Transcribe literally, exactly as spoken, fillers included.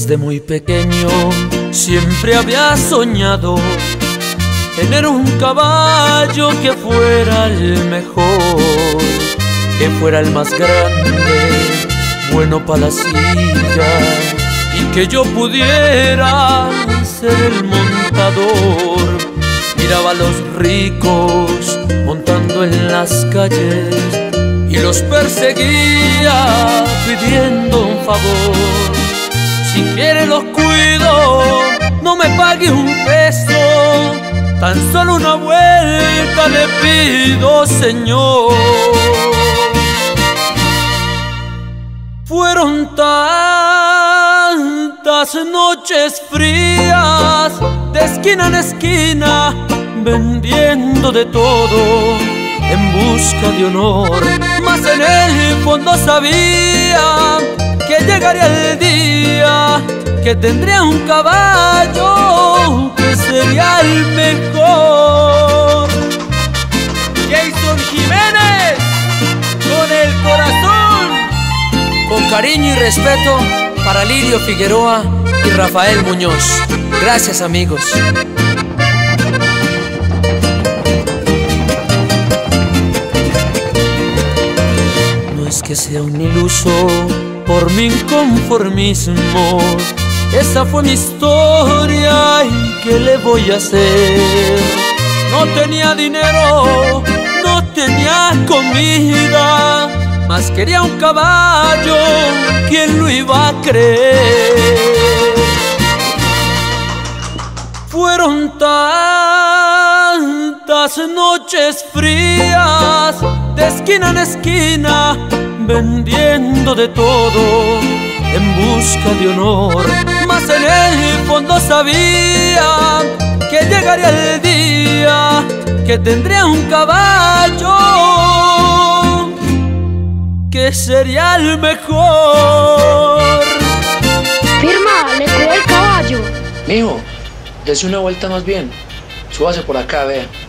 Desde muy pequeño siempre había soñado tener un caballo que fuera el mejor, que fuera el más grande, bueno para la silla, y que yo pudiera ser el montador. Miraba a los ricos montando en las calles y los perseguía pidiendo un favor. Si quiere los cuido, no me pague un peso, tan solo una vuelta le pido, señor. Fueron tantas noches frías, de esquina en esquina, vendiendo de todo en busca de honor, mas en el fondo sabía que llegaría el día que tendría un caballo que sería el mejor. Jason Jiménez, con el corazón. Con cariño y respeto para Lidio Figueroa y Rafael Muñoz. Gracias, amigos. No es que sea un iluso por mi inconformismo, esa fue mi historia y ¿qué le voy a hacer? No tenía dinero, no tenía comida, mas quería un caballo, ¿quién lo iba a creer? Fueron tantas noches frías, de esquina en esquina, vendiendo de todo en busca de honor, mas en el fondo sabía que llegaría el día que tendría un caballo que sería el mejor. Firma, le cuido el caballo. Mijo, dese una vuelta más bien. Súbase por acá, vea.